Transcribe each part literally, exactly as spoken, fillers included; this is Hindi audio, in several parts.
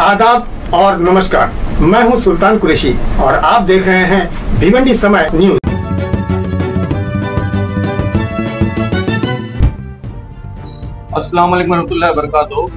आदाब और नमस्कार, मैं हूं सुल्तान कुरैशी और आप देख रहे हैं भिवंडी समय न्यूज। अस्सलाम वालेकुम रहमतुल्लाहि व बरकातहू।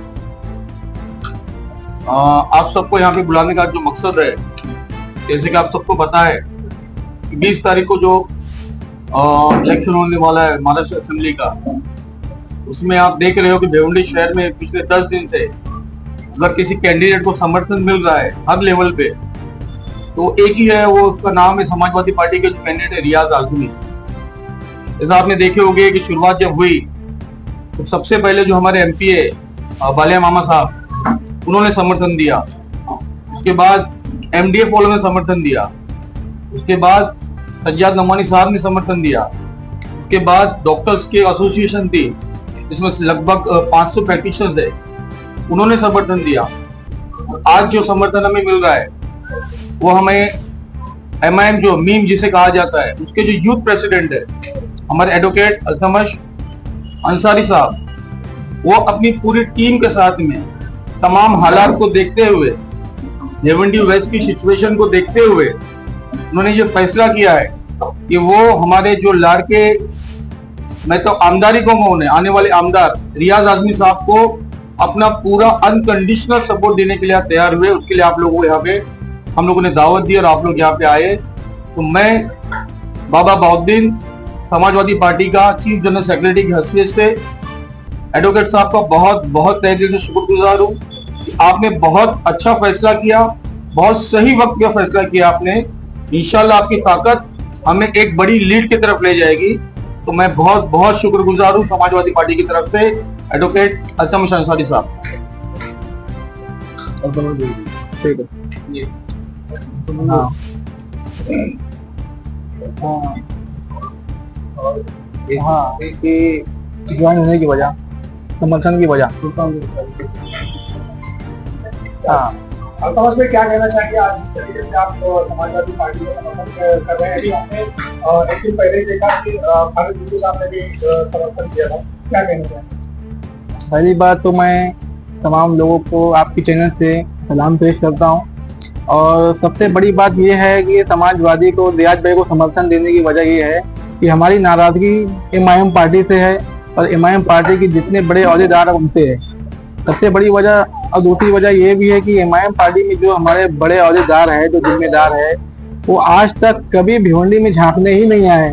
आप सबको यहाँ पे बुलाने का जो मकसद है, जैसे कि आप सबको पता है कि बीस तारीख को जो इलेक्शन होने वाला है महाराष्ट्र असेंबली का, उसमें आप देख रहे हो कि भिवंडी शहर में पिछले दस दिन से अगर किसी कैंडिडेट को समर्थन मिल रहा है हर लेवल पे, तो एक ही है, वो उसका नाम है समाजवादी पार्टी के जो कैंडिडेट है रियाज आजमी। जैसा आपने देखे होंगे कि शुरुआत जब हुई तो सबसे पहले जो हमारे एमपी है बालिया मामा साहब, उन्होंने समर्थन दिया। उसके बाद एमडीएफ वालों ने समर्थन दिया। उसके बाद सज्जाद नमानी साहब ने समर्थन दिया। उसके बाद डॉक्टर्स की एसोसिएशन थी जिसमें लगभग पाँच सौ प्रैक्टिशनर्स है, उन्होंने समर्थन दिया। आज जो समर्थन हमें मिल रहा है वो हमें एमआईएम जो मीम जिसे कहा जाता है, उसके जो यूथ प्रेसिडेंट है हमारे एडवोकेट अल्तमश अंसारी साहब, वो अपनी पूरी टीम के साथ में तमाम हालात को देखते हुए, भिवंडी वेस्ट की सिचुएशन को देखते हुए, उन्होंने ये फैसला किया है कि वो हमारे जो लाड़के, मैं तो आमदारी को उन्होंने आने वाले आमदार रियाज आजमी साहब को अपना पूरा अनकंडीशनल सपोर्ट देने के लिए तैयार हुए। उसके लिए आप लोगों को यहाँ पे हम लोगों ने दावत दी और आप लोग यहाँ पे आए। तो मैं बाबा बहाउद्दीन समाजवादी पार्टी का चीफ जनरल सेक्रेटरी की हैसियत से एडवोकेट साहब का बहुत बहुत तहे दिल से शुक्रगुजार हूँ कि आपने बहुत अच्छा फैसला किया, बहुत सही वक्त का फैसला किया आपने। इंशाल्लाह आपकी ताकत हमें एक बड़ी लीड की तरफ ले जाएगी। तो मैं बहुत बहुत शुक्रगुजार हूँ समाजवादी पार्टी की तरफ से एडवोकेट अल्तमश अंसारी साहब। ठीक है। हाँ। हाँ, कि ज्वाइन होने की वजह, समर्थन की वजह। हाँ, अल्तमश में क्या कहना चाहेंगे आज जिस तरीके से आप समाजवादी पार्टी का समर्थन कर रहे हैं? अभी हमने एक दिन पहले देखा कि भारत बिल्कुल साहब ने भी समर्थन किया था, क्या कहना चाहेंगे? पहली बात तो मैं तमाम लोगों को आपकी चैनल से सलाम पेश करता हूँ, और सबसे बड़ी बात यह है कि समाजवादी को, रियाज भाई को समर्थन देने की वजह यह है कि हमारी नाराजगी एमआईएम पार्टी से है और एमआईएम पार्टी के जितने बड़े अहदेदार उनसे है, सबसे बड़ी वजह। और दूसरी वजह यह भी है कि एमआईएम पार्टी में जो हमारे बड़े अहदेदार है, जो जिम्मेदार है, वो आज तक कभी भिवंडी में झांकने ही नहीं आए।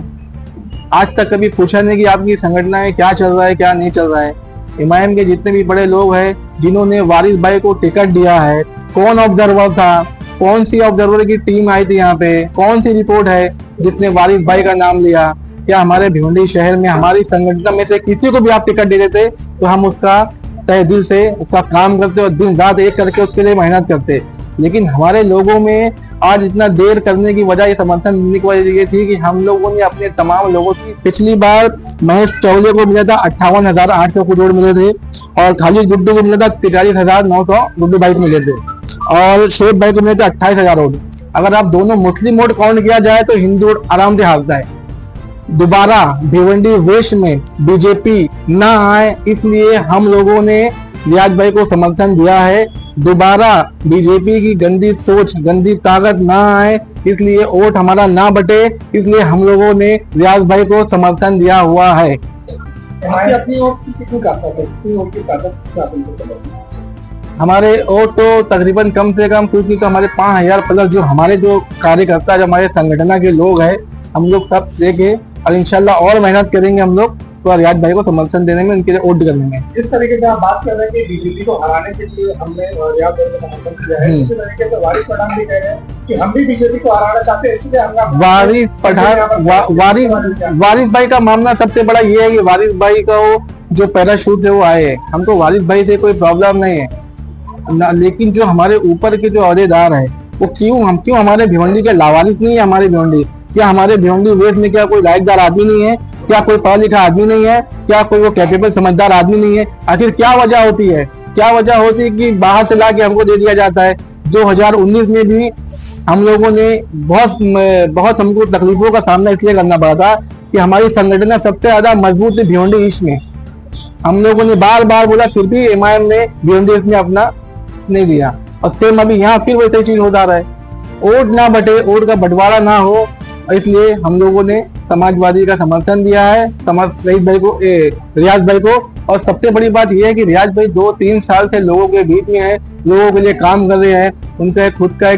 आज तक कभी पूछा नहीं कि आपकी संगठन में क्या चल रहा है, क्या नहीं चल रहा है। एमआईएम के जितने भी बड़े लोग हैं जिन्होंने वारिस भाई को टिकट दिया है, कौन ऑब्जर्वर था, कौन सी ऑब्जर्वर की टीम आई थी यहाँ पे, कौन सी रिपोर्ट है जिसने वारिस भाई का नाम लिया? क्या हमारे भिवंडी शहर में हमारी संगठन में से किसी को भी आप टिकट दे देते तो हम उसका तहे दिल से उसका काम करते और दिन रात एक करके उसके लिए मेहनत करते। लेकिन हमारे लोगों में आज इतना देर करने की वजह, ये समर्थन देने की वजह ये थी कि हम लोगों ने अपने तमाम लोगों की, पिछली बार महेश चौले को मिला था अट्ठावन हजार आठ सौ करोड़ मिले थे, और खालिद गुड्डू को मिला था तिरालीस हजार नौ सौ गुड्डू भाई को मिले थे, और शेख भाई को मिले थे अट्ठाईस हजार वोट। अगर आप दोनों मुस्लिम वोट काउंट किया जाए तो हिंदू वोट आराम से हारता है। दोबारा भिवंडी वेस्ट में बीजेपी ना आए, इसलिए हम लोगों ने रियाज भाई को समर्थन दिया है। दोबारा बीजेपी की गंदी सोच, गंदी ताकत ना आए, इसलिए वोट हमारा ना बटे, इसलिए हम लोगों ने रियाज भाई को समर्थन दिया हुआ है। अपनी वोट की कितनी ताकत है? कितनी वोट की ताकत? हमारे वोट तो तकरीबन कम से कम, क्योंकि तो हमारे पाँच हजार प्लस जो हमारे जो कार्यकर्ता, जो हमारे संगठन के लोग हैं, हम लोग सब देखे और इंशाल्लाह और मेहनत करेंगे हम लोग तो रियाज भाई को समर्थन देने में, उनके लिए वोट करने में। इस तरीके से आप बात कर रहे हैं कि बीजेपी को हराने के लिए हमने रियाज भाई को समर्थन किया है, इसी तरीके से वारिस पठान भी कह रहे हैं कि हम भी बीजेपी को हराना चाहते हैं, इसलिए हम वारिस पठान वा, वारिस वारिस भाई का मामला सबसे बड़ा ये है कि वारिस भाई का वो जो पैराशूट है वो आए हैं, हमको वारिस भाई से कोई प्रॉब्लम नहीं है ना, लेकिन जो हमारे ऊपर के जो अहदेदार है वो क्यों, हम क्यों हमारे भिवंडी के लावारिस नहीं है? हमारे भिवंडी क्या, हमारे भिवंडी वेस्ट में क्या कोई लायकदार आदमी नहीं है? क्या कोई पढ़ा लिखा आदमी नहीं है? क्या कोई वो कैपेबल समझदार आदमी नहीं है? आखिर क्या वजह होती है? क्या वजह होती है कि बाहर से लाके हमको दे दिया जाता है? दो हजार उन्नीस में भी हम लोगों ने बहुत बहुत हमको तकलीफों का सामना इसलिए करना पड़ा था कि हमारी संगठन सबसे ज्यादा मजबूत थी भिवंडी ईस्ट में। हम लोगों ने बार बार बोला, फिर भी एमआईएम ने भिवंडी ईस्ट में अपना नहीं दिया। और सेम अभी यहाँ फिर वैसे चीज हो जा रहा है। वोट ना बटे, वोट का बंटवारा ना हो, इसलिए हम लोगों ने समाजवादी का समर्थन दिया है समाज रईस भाई को, ए, रियाज भाई को। और सबसे बड़ी बात यह है कि रियाज भाई दो तीन साल से लोगों के बीच में है, लोगों के लिए काम कर रहे हैं। उनका खुद का एक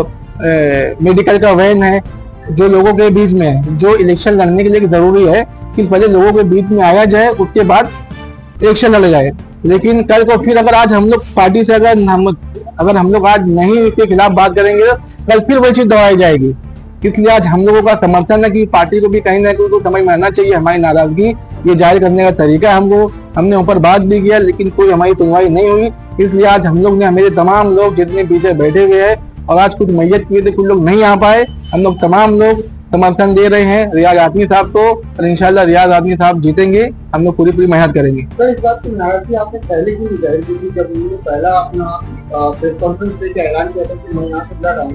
ए, मेडिकल का वैन है जो लोगों के बीच में है, जो इलेक्शन लड़ने के लिए जरूरी है कि पहले लोगों के बीच में आया जाए, उसके बाद इलेक्शन लड़ जाए। लेकिन कल को फिर अगर आज हम लोग पार्टी से अगर हम अगर हम लोग आज नहीं उसके खिलाफ बात करेंगे तो कल फिर वही चीज दबाई जाएगी। इसलिए आज हम लोगों का समर्थन है कि पार्टी को भी कहीं ना कहीं समझ में आना चाहिए हमारी नाराजगी ये जाहिर करने का तरीका है। हमको हमने ऊपर बात भी किया लेकिन कोई हमारी सुनवाई नहीं हुई। इसलिए आज हम लोग ने, मेरे तमाम लोग जितने पीछे बैठे हुए हैं और आज कुछ मैयत किए थे, कुछ लोग नहीं आ पाए, हम लोग तमाम लोग समर्थन दे रहे हैं रियाज आदमी साहब को और इंशाल्लाह रियाज आदमी साहब जीतेंगे। हम लोग पूरी पूरी मेहनत करेंगे। सर, इस बात की नाराजगी आपने पहले क्यों जाहिर की थी जब उन्होंने पहला अपना प्रेस कॉन्फ्रेंस देकर ऐलान किया था कि मैं यहाँ से लड़ रहा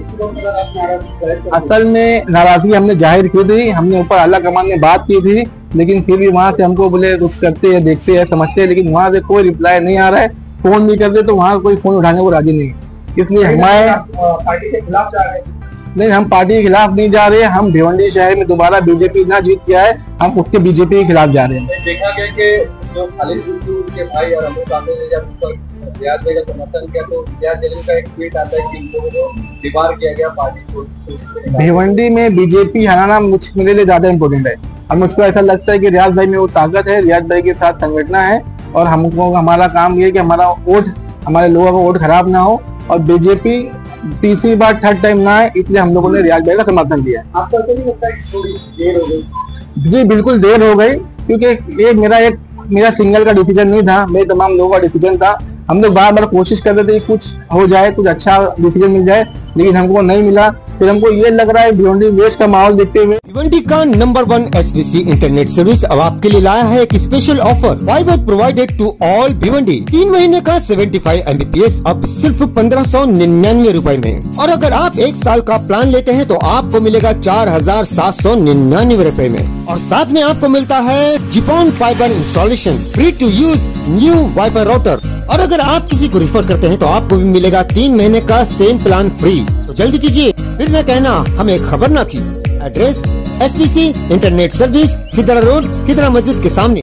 हूँ? असल में नाराजगी हमने जाहिर की थी, हमने ऊपर आला कमान में बात की थी, लेकिन फिर भी वहाँ से हमको बोले रुक करते हैं, देखते हैं, समझते हैं, लेकिन वहाँ से कोई रिप्लाई नहीं आ रहा है। फोन भी करते तो वहाँ कोई फोन उठाने को राजी नहीं, इसलिए हमारे पार्टी के खिलाफ जा रहे हैं। नहीं, हम पार्टी के खिलाफ नहीं जा रहे हैं। हम भिवंडी शहर में दोबारा बीजेपी ना जीत गया है, हम उसके बीजेपी के खिलाफ जा रहे हैं। देखा गया कि जो खालिद गुड्डू के भाई और अमोद आंबे ने जब रियाज भाई का समर्थन किया तो रियाज भाई का एक ट्वीट आता है कि इन लोगों को दीवार किया गया पार्टी को। भिवंडी में बीजेपी हराना मुझ मेरे लिए ज्यादा इम्पोर्टेंट है। अब मुझको ऐसा लगता है कि रियाज भाई में वो ताकत है, रियाज भाई के साथ संगठना है और हमको हमारा काम ये है कि हमारा वोट, हमारे लोगों का वोट खराब ना हो और बीजेपी तीसरी बार थर्ड टाइम ना है, इसलिए हम लोगों ने रियाज भाई का समर्थन दिया है। आपको तो नहीं लगता कि थोड़ी देर हो गई? जी बिल्कुल देर हो गई, क्योंकि ये मेरा एक मेरा सिंगल का डिसीजन नहीं था, मेरे तमाम लोगों का डिसीजन था। हम लोग बार बार कोशिश कर रहे थे कि कुछ हो जाए, कुछ अच्छा डिसीजन मिल जाए, लेकिन हमको नहीं मिला। फिर हमको ये लग रहा है भिवंडी वेस्ट का माहौल देखते हुए भिवंडी का number one SBC internet service अब आपके लिए लाया है एक special offer. Fibre provided to all Bhiwandi. तीन महीने का पचहत्तर एमबीपीएस अब सिर्फ पंद्रह सौ निन्यानवे रूपए में, और अगर आप एक साल का प्लान लेते हैं तो आपको मिलेगा चार हजार सात सौ निन्यानवे रूपए में, और साथ में आपको मिलता है जिपॉन fibre installation, free to use new wifi router, और अगर आप किसी को रिफर करते हैं तो आपको भी मिलेगा तीन महीने का सेम प्लान फ्री। तो जल्दी कीजिए, फिर न कहना हमें खबर न थी। Address SPC internet service, Khidra road, Khidra मस्जिद के सामने।